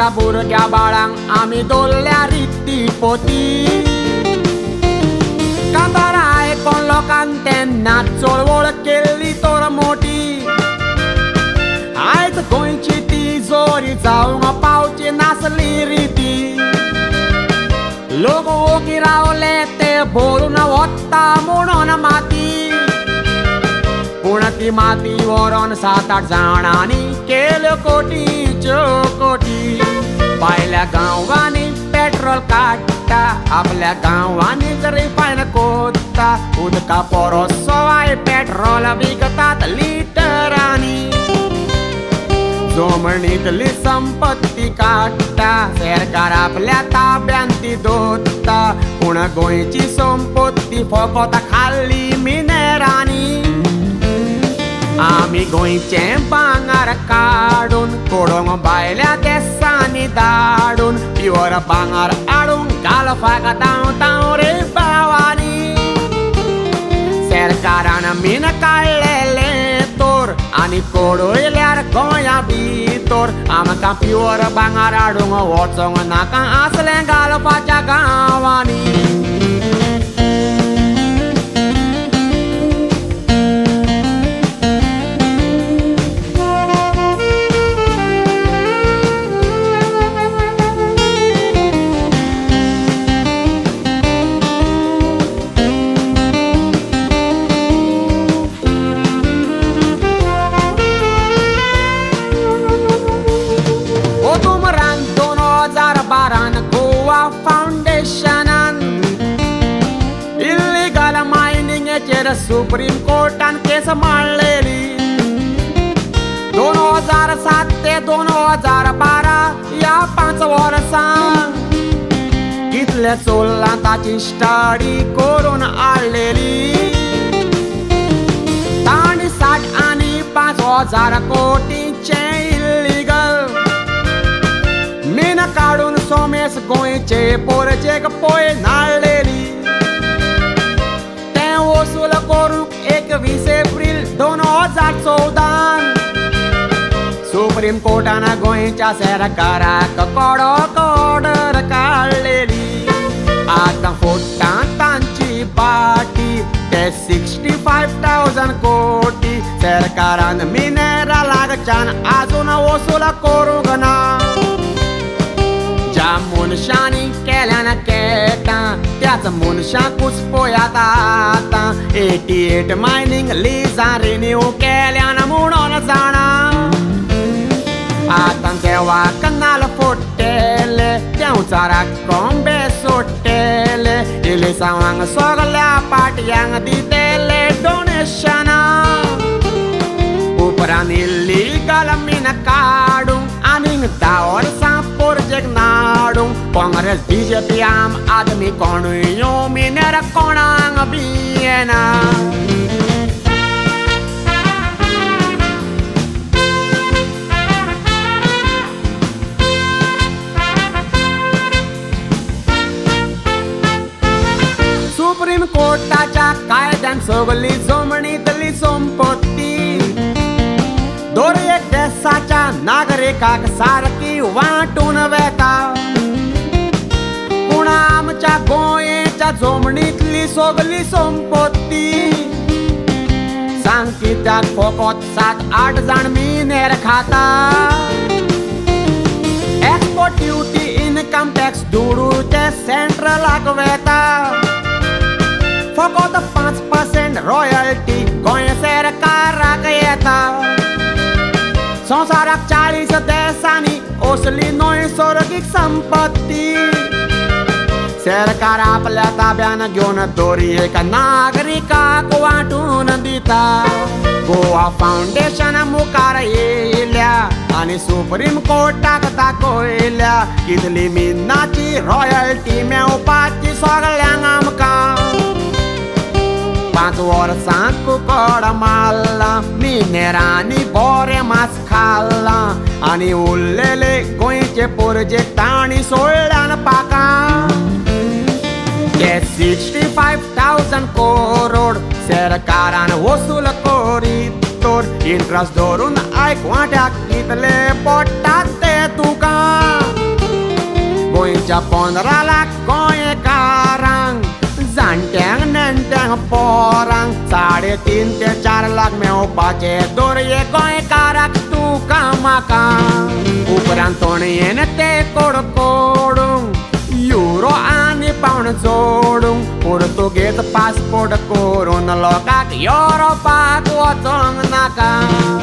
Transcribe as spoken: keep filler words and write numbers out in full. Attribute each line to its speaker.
Speaker 1: आमच्या भुरग्या बाळांक आमी दवरल्या रिती पोती कांतारां आयकोन लोकांन तेन्ना चळवळ केल्ली तर मोठी आयज गोंयची ती जोरी जावंक पावची नासली रिती लोक ओगी रावले ते भरून वता म्हणून माती पूण ती माती व्हरोन सात आठ जाणांनी केल्यो कोटीच्यो कोटी भायल्या गांवांनी पेट्रोल काडटा आपल्या गांवांनी रिफायन कोत्ता उदका परसवाय पेट्रोल विकतात लिटरांनी जमणींतली संपत्ती काडटा सरकार आपल्या ताब्यान ती दवरता पूण गोंयची संपत्ती फकत खाल्ली मिनेरांनी आमी गोंयचें भांगार काडून कोडोंक भायल्या देशांनी धाडून प्युअर भांगार हाडून घालपाक धांवता रे भावांनी सरकारान मीन काडलेलें तोर आनी कोडयल्यार गोंया भितर आमकां प्युअर भांगार हाडूंक वचोंक नाका आसलें घालपाच्या गांवांनी सुप्रीम कोर्टान केस मांडलेली दोन हजार सात ते दोन हजार बारा या पांच वर्सां कितले चोरलां ताची स्टडी करून हाडलेली तांणी साठ आनी पांच हजार कोटींचे इल्लीगल मीन काडून सोमेस गोंयचे पोरचेक पळय नाडलेली वसूल करूंक एकवीस एप्रील दोन हजार चौदान सुप्रीम कोर्टान गोंयच्या सरकाराक कडक ऑर्डर काडलेली आतां फोडटा तांची पाटी ते सिक्स्टी फायव थावजंड कोटी सरकारान मिनेरलाच्यान आजून वसूल करूंक ना ज्या मनशांनी केल्यान केटां त्याच मनशाकूच पळयात आतां एटी एट मायनींग लिजां रिन्यू केल्यान म्हणून जाणा आतां देवाक नाल फोडटेले देंवचाराक कोंबे सोडटेले इलिसांवांक सगल्या पाटयांक दितेले डोनेशनां उपरांत इल्लीगल मीन काडूंक आनीक धा वर्सां पोरजेक नाडूंक काँग्रेस बीजेपी आम आदमी कोणूय यो मिनेर कोणाक भियेना सुप्रीम कोर्टाच्या कायद्यान सगली जमणींतली संपत्ती दर एक देशाच्या नागरिकाक सारकी वांटून वेता पूण आमच्या गोंयच्या जमणींतली सगली संपत्ती सांग कित्याक फकत सात आठ जाण मिनेर खाता एक्सपोर्ट ड्युटी इनकम टॅक्स दुडू ते सेंट्रलाक वेता फकत पांच पर्सेंट रॉयल्टी गोंय सरकाराक येता संवसाराक चाळीस देशांनी असली नैसर्गीक संपत्ती सरकार आपल्या ताब्यान घेवन दर्येक नागरिकाक वांटून दिता गोवा फाउंडेशन मुखार येयल्या आनी सुप्रीम कोर्टाक दाखयल्या कितली मिनाची रॉयल्टी मेवपाची सगळ्यांक आमकां पांच वर्सां कुकड मारला मिनेरांनी बरें मास खाल्ला आनी उरलेले गोंयचे पोरजे तांणी सोडल्यान पाकां ते सिक्स्टी फायव थावजंड करोड सरकारान वसूल करीत तर इंट्रस्ट धरून आयक वाट्याक कितले पडटात ते तुका गोंयच्या पंदरा लाख गोंयकारांक जाणट्यांक नेणट्यांक पोरांक साडे तीन ते चार लाख मेवपाचे दोरये गोंयकाराक तुका म्हाका उपरांत तोणयेन ते कोडकोडूंक युरो आनी पावंड जोडूंक पुर्तुगेज पासपोर्ट करून लोकांक युरोपाक वचोंक नाका.